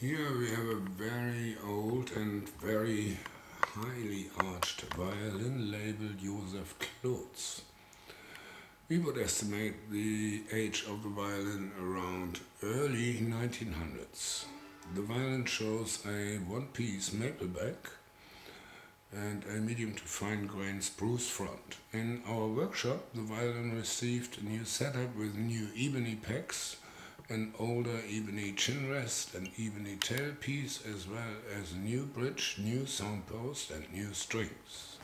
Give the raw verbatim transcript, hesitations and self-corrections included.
Here we have a very old and very highly arched violin labeled JOSEF KLOTZ. We would estimate the age of the violin around early nineteen hundreds. The violin shows a one-piece maple back and a medium to fine grain spruce front. In our workshop, the violin received a new setup with new ebony pegs, an older ebony chin rest and ebony tailpiece, as well as a new bridge, new sound post and new strings.